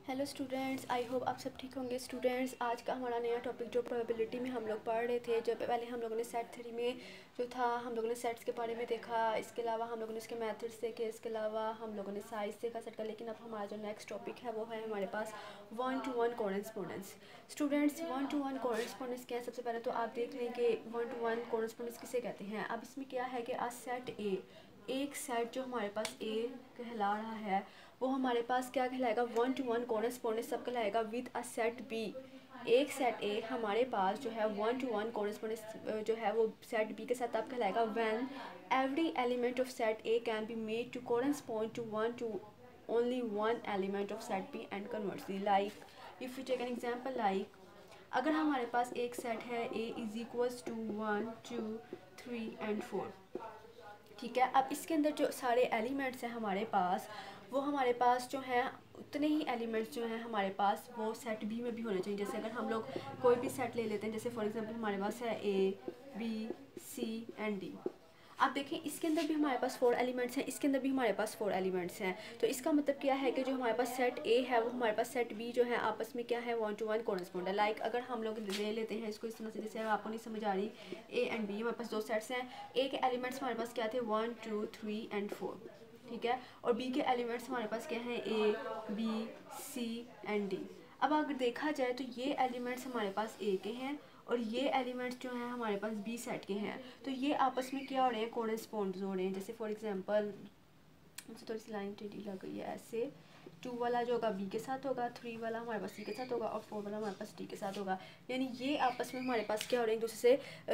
Hello students, I hope आप सब ठीक होंगे। स्टूडेंट्स, आज का हमारा नया टॉपिक जो प्रोबेबिलिटी में हम लोग पढ़ रहे थे, जो पहले हम लोगों ने सेट थ्री में जो था हम लोगों ने सेट्स के बारे में देखा, इसके अलावा हम लोगों ने इसके मेथड्स देखे, इसके अलावा हम लोगों ने साइज देखा सेट का। लेकिन अब हमारा जो नेक्स्ट टॉपिक है वो है हमारे पास 1-to-1 correspondence. Students, 1-to-1 correspondence क्या है? सबसे पहले तो आप देख लें कि 1-to-1 कॉरेस्पोंडेंस किसे कहते हैं। अब इसमें क्या है कि आ सेट ए, एक सेट जो हमारे पास ए कहला रहा है वो हमारे पास क्या कहलाएगा? 1-to-1 कॉरेस्पोंडेंस सब कहलाएगा विद अ सेट बी। एक सेट ए हमारे पास जो है 1-to-1 कॉरेस्पोंडेंस जो है वो सेट बी के साथ अब कहलाएगा when every element of set A can be made to correspond to only one element of set B and conversely. Like if we take an example, like अगर हमारे पास एक सेट है A is equals to 1, 2, 3 and 4, ठीक है। अब इसके अंदर जो सारे एलिमेंट्स हैं हमारे पास, वो हमारे पास जो हैं उतने ही एलिमेंट्स जो हैं हमारे पास वो सेट बी में भी होने चाहिए। जैसे अगर हम लोग कोई भी सेट ले लेते हैं, जैसे फॉर एग्जांपल हमारे पास है A, B, C and D. आप देखें इसके अंदर भी हमारे पास 4 एलिमेंट्स हैं, इसके अंदर भी हमारे पास 4 एलिमेंट्स हैं। तो इसका मतलब क्या है कि जो हमारे पास सेट ए है वो हमारे पास सेट बी जो है आपस में क्या है 1-to-1 कॉरेस्पॉन्ड है। लाइक अगर हम लोग ले लेते हैं इसको इस तरह से, जैसे आपको नहीं समझ आ रही, ए एंड बी हमारे पास दो सेट्स हैं। ए के एलिमेंट्स हमारे पास क्या थे? 1, 2, 3 एंड 4, ठीक है। और बी के एलिमेंट्स हमारे पास क्या हैं? A, B, C and D. अब अगर देखा जाए तो ये एलिमेंट्स हमारे पास ए के हैं और ये एलिमेंट्स जो हैं हमारे पास बी सेट के हैं। तो ये आपस में क्या हो रहे हैं? कोरेस्पोंड हो रहे हैं। जैसे फॉर एग्जांपल मुझे थोड़ी सी लाइन टेढ़ी लग गई है, ऐसे 2 वाला जो होगा बी के साथ होगा, 3 वाला हमारे पास सी के साथ होगा और 4 वाला हमारे पास डी के साथ होगा। यानी ये आपस में हमारे पास क्या हो रहे हैं? एक दूसरे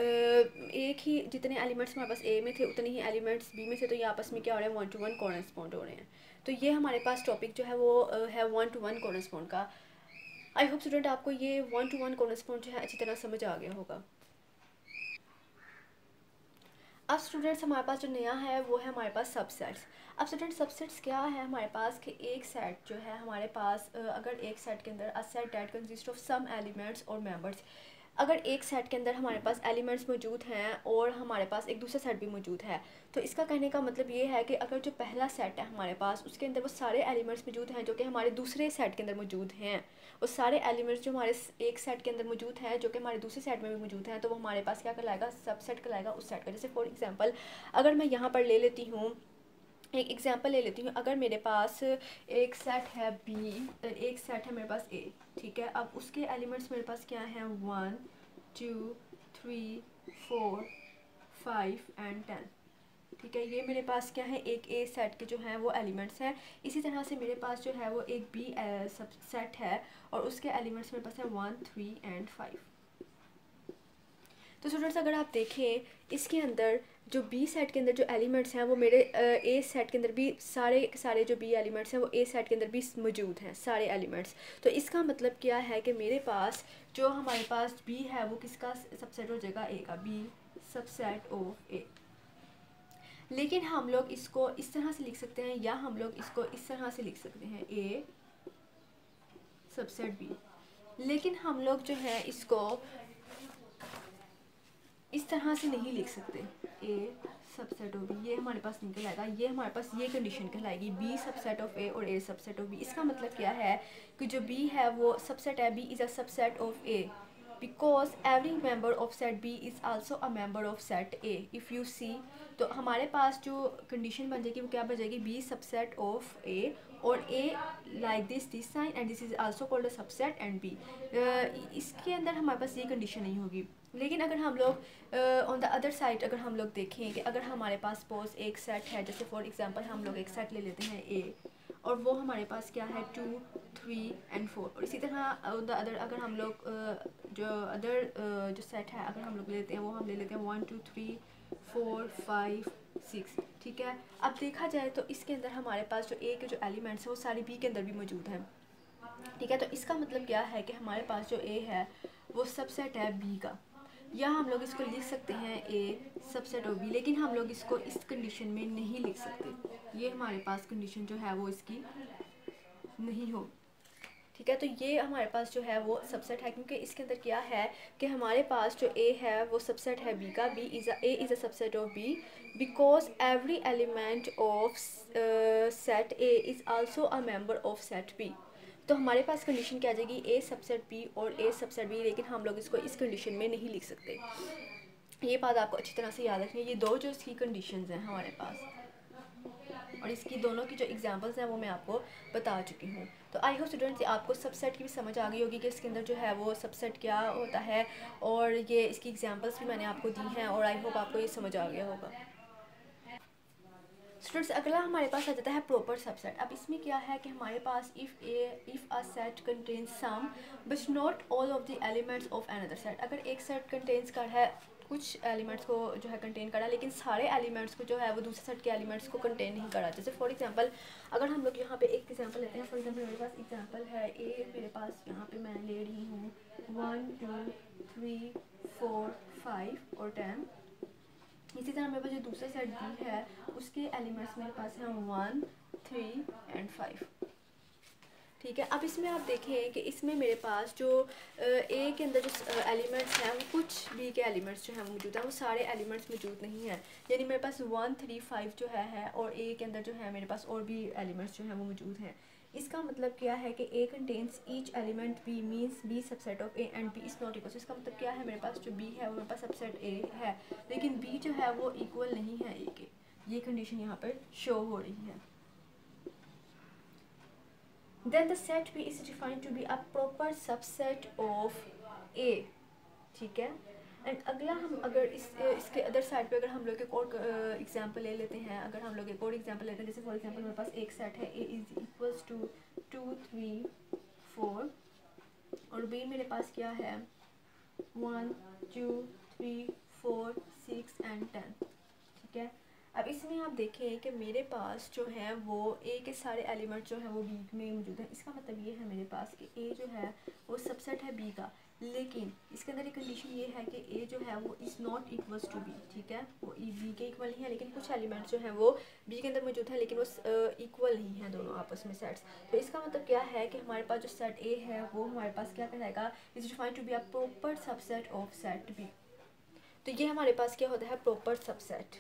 से एक ही जितने एलिमेंट्स हमारे पास ए में थे उतने ही एलिमेंट्स बी में थे। तो ये आपस में क्या हो रहे हैं? 1-to-1 कॉरेस्पॉन्ड हो रहे हैं। तो ये हमारे पास टॉपिक जो है वो है 1-to-1 कॉरेस्पॉन्ड का। आई होप स्टूडेंट आपको ये 1-to-1 कॉरेस्पॉन्ड जो है अच्छी तरह समझ आ गया होगा। अब स्टूडेंट्स हमारे पास जो नया है वो है हमारे पास सबसेट्स। अब स्टूडेंट सबसेट्स क्या है हमारे पास कि एक सेट जो है हमारे पास अगर एक सेट के अंदर a set that consist of some elements और मेंबर्स, अगर एक सेट के अंदर हमारे पास एलिमेंट्स मौजूद हैं और हमारे पास एक दूसरा सेट भी मौजूद है, तो इसका कहने का मतलब ये है कि अगर जो पहला सेट है हमारे पास उसके अंदर वो सारे एलिमेंट्स मौजूद हैं जो कि हमारे दूसरे सेट के अंदर मौजूद हैं, वो सारे एलिमेंट्स जो हमारे एक सेट के अंदर मौजूद हैं जो कि हमारे दूसरे सेट में भी मौजूद हैं, तो वो हमारे पास क्या कहलाएगा? सबसेट कहलाएगा उस सेट का। जैसे फॉर एग्जांपल अगर मैं यहाँ पर ले लेती हूँ, एक एग्जांपल ले लेती हूँ, अगर मेरे पास एक सेट है बी, एक सेट है मेरे पास ए, ठीक है। अब उसके एलिमेंट्स मेरे पास क्या हैं? 1, 2, 3, 4, 5 एंड 10, ठीक है। ये मेरे पास क्या है? एक ए सेट के जो हैं वो एलिमेंट्स हैं। इसी तरह से मेरे पास जो है वो एक बी सब सेट है और उसके एलिमेंट्स मेरे पास है 1, 3 एंड 5। तो स्टूडेंट्स अगर आप देखें इसके अंदर जो बी सेट के अंदर जो एलिमेंट्स हैं वो मेरे ए सेट के अंदर भी सारे जो बी एलिमेंट्स हैं वो ए सेट के अंदर भी मौजूद हैं सारे एलिमेंट्स। तो इसका मतलब क्या है कि मेरे पास जो हमारे पास बी है वो किसका सबसेट हो जाएगा? ए का। B subset of A. लेकिन हम लोग इसको इस तरह से लिख सकते हैं या हम लोग इसको इस तरह से लिख सकते हैं, ए सबसेट बी। लेकिन हम लोग जो है इसको इस तरह से नहीं लिख सकते, ए सबसेट ऑफ बी, ये हमारे पास निकल आएगा। ये हमारे पास ये कंडीशन कहलाएगी, बी सबसेट ऑफ ए और ए सबसेट ऑफ बी। इसका मतलब क्या है कि जो बी है वो सबसेट है, B is a subset of A because every member of set B is also a member of set A. If you see, तो हमारे पास जो कंडीशन बन जाएगी वो क्या बन जाएगी? बी सबसेट ऑफ ए और A like this sign and this is also called a subset and B. इसके अंदर हमारे पास ये कंडीशन नहीं होगी। लेकिन अगर हम लोग ऑन द अदर साइड अगर हम लोग देखें कि अगर हमारे पास सपोज एक सेट है, जैसे फॉर एग्जांपल हम लोग एक सेट ले लेते हैं ए और वो हमारे पास क्या है? 2, 3 एंड 4। और इसी तरह ऑन द अदर अगर हम लोग जो अदर जो सेट है अगर हम लोग लेते हैं वो हम ले लेते हैं 1, 2, 3, 4, 5, 6, ठीक है। अब देखा जाए तो इसके अंदर हमारे पास जो ए के जो एलिमेंट्स हैं वो सारे बी के अंदर भी मौजूद हैं, ठीक है। तो इसका मतलब क्या है कि हमारे पास जो ए है वो सबसेट है बी का, या हम लोग इसको लिख सकते हैं ए सबसेट ऑफ बी। लेकिन हम लोग इसको इस कंडीशन में नहीं लिख सकते, ये हमारे पास कंडीशन जो है वो इसकी नहीं हो, ठीक है। तो ये हमारे पास जो है वो सबसेट है क्योंकि इसके अंदर क्या है कि हमारे पास जो ए है वो सबसेट है बी का, B is A is a subset of B because every element of set A is also a member of set B. तो हमारे पास कंडीशन क्या आ जाएगी, ए सबसेट बी और ए सबसेट बी, लेकिन हम लोग इसको इस कंडीशन में नहीं लिख सकते। ये बात आपको अच्छी तरह से याद रखनी है। ये दो जो इसकी कंडीशंस हैं हमारे पास, और इसकी दोनों की जो एग्जांपल्स हैं वो मैं आपको बता चुकी हूँ। तो आई होप स्टूडेंट्स आपको सबसेट की भी समझ आ गई होगी कि इसके अंदर जो है वो सबसेट क्या होता है, और ये इसकी एग्जांपल्स भी मैंने आपको दी हैं, और आई होप आपको ये समझ आ गया होगा। स्टूडेंट्स अगला हमारे पास आ जाता है प्रॉपर सबसेट। अब इसमें क्या है कि हमारे पास if a set contains some but not all of the elements of another set. अगर एक सेट कंटेन्स कर है कुछ एलिमेंट्स को जो है कंटेन करा, लेकिन सारे एलिमेंट्स को जो है वो दूसरे सेट के एलिमेंट्स को कंटेन नहीं करा। जैसे फॉर एग्जांपल अगर हम लोग यहाँ पे एक एग्जांपल लेते हैं, फॉर एग्जांपल मेरे पास एग्जांपल है ए, मेरे पास यहाँ पे मैं ले रही हूँ 1 2 3 4 5 और 10। इसी तरह मेरे पास जो दूसरा सेट बी है उसके एलिमेंट्स मेरे पास हैं 1 3 एंड 5। ठीक है, अब इसमें आप देखें कि इसमें मेरे पास जो ए के अंदर जो एलिमेंट्स हैं वो कुछ बी के एलिमेंट्स जो हैं वो मौजूद हैं, वो सारे एलिमेंट्स मौजूद नहीं हैं। यानी मेरे पास 1 3 5 जो है और ए के अंदर जो है मेरे पास और भी एलिमेंट्स जो हैं वो मौजूद हैं। इसका मतलब क्या है कि A contains each element B means B subset of A and B is not equal. इसका मतलब क्या है, मेरे पास जो बी है वो मेरे पास सबसेट ए है, लेकिन बी जो है वो इक्वल नहीं है ए के। ये कंडीशन यहाँ पर शो हो रही है। Then the set B is defined to be a proper subset of A। ठीक है, एंड अगला हम अगर इसके अदर साइड पे अगर हम लोग एक और एग्जांपल ले लेते हैं, अगर हम लोग एक और एग्जांपल लेते हैं, जैसे फॉर एग्जांपल मेरे पास एक सेट है A इज इक्वल्स टू 2 3 4 और B मेरे पास क्या है 1 2 3 4 6 एंड 10। ठीक है, अब इसमें आप देखें कि मेरे पास जो है वो ए के सारे एलिमेंट जो है वो बी में मौजूद है। इसका मतलब ये है मेरे पास कि ए जो है वो सबसेट है बी का, लेकिन इसके अंदर एक कंडीशन ये है कि ए जो है वो is not equals to B. ठीक है, वो बी के इक्वल नहीं है, लेकिन कुछ एलिमेंट्स जो हैं वो बी के अंदर मौजूद है, लेकिन वो इक्वल नहीं है दोनों आपस में सेट्स। तो इसका मतलब क्या है कि हमारे पास जो सेट ए है वो हमारे पास क्या कहलाएगा, is defined to be a proper subset of set B. तो ये हमारे पास क्या होता है, प्रॉपर सबसेट।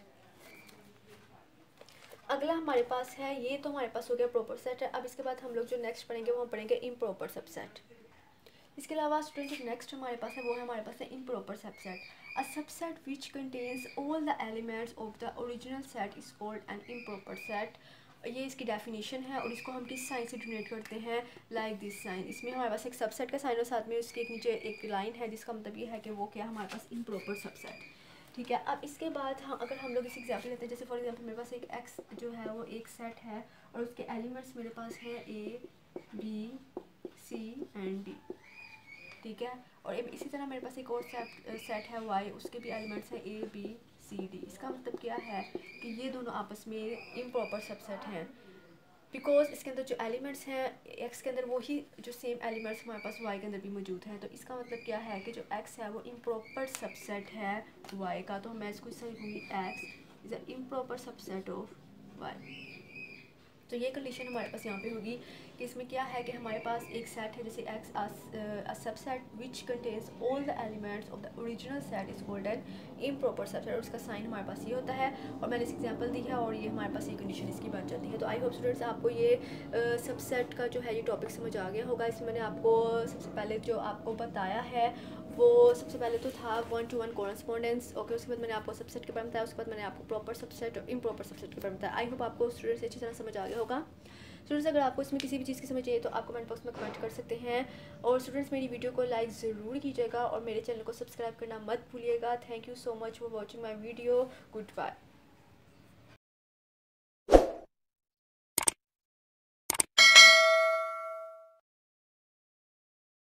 अगला हमारे पास है, ये तो हमारे पास हो गया प्रॉपर सेट है। अब इसके बाद हम लोग जो नेक्स्ट पढ़ेंगे वो हम पढ़ेंगे इम्प्रॉपर सबसेट। इसके अलावा स्टूडेंट जो नेक्स्ट हमारे पास है वो है हमारे पास है improper subset. A subset which contains all the elements of the original set is called an improper set. ये इसकी डेफिनेशन है और इसको हम किस साइन से डिनोट करते हैं, लाइक दिस साइन। इसमें हमारे पास एक सबसेट का साइन और साथ में उसके एक नीचे एक लाइन है, जिसका मतलब ये है कि वो क्या हमारे पास इम्प्रॉपर सबसेट। ठीक है, अब इसके बाद हम अगर हम लोग इस एग्जाम्पल लेते हैं, जैसे फॉर एग्जांपल मेरे पास एक एक्स जो है वो एक सेट है और उसके एलिमेंट्स मेरे पास है A B C and D. ठीक है, और इसी तरह मेरे पास एक और सेट है वाई, उसके भी एलिमेंट्स हैं ए बी सी डी। इसका मतलब क्या है कि ये दोनों आपस में इम्प्रॉपर सबसेट हैं, बिकॉज इसके अंदर जो एलिमेंट्स हैं एक्स के अंदर वही जो सेम एलिमेंट्स हमारे पास वाई के अंदर भी मौजूद हैं। तो इसका मतलब क्या है कि जो एक्स है वो इम्प्रॉपर सबसेट है वाई का। तो मैं इसको इससे लिखूँगी X is a improper subset of Y. तो ये कंडीशन हमारे पास यहाँ पे होगी कि इसमें क्या है कि हमारे पास एक सेट है जैसे X a subset which contains all the elements of the original set is called an improper subset, और उसका साइन हमारे पास ये होता है। और मैंने इस एग्जांपल दी है और ये हमारे पास ये कंडीशन इसकी बन जाती है। तो आई होप स्टूडेंट्स आपको ये सबसेट का जो है ये टॉपिक समझ आ गया होगा। इसमें मैंने आपको सबसे पहले जो आपको बताया है वो सबसे पहले तो था 1-to-1 कॉरेस्पॉन्डेंस। ओके, उसके बाद मैंने आपको सबसेट के बारे में बताया, उसके बाद मैंने आपको प्रॉपर सबसेट और इम्प्रॉपर सबसेट के बारे में बताया। आई होप आपको स्टूडेंट्स अच्छी तरह समझ आ गया होगा। स्टूडेंट्स अगर आपको इसमें किसी भी चीज़ की समझ चाहिए तो आप कमेंट बॉक्स में कमेंट कर सकते हैं, और स्टूडेंट्स मेरी वीडियो को लाइक ज़रूर कीजिएगा और मेरे चैनल को सब्सक्राइब करना मत भूलिएगा। Thank you so much for watching my video. Good bye.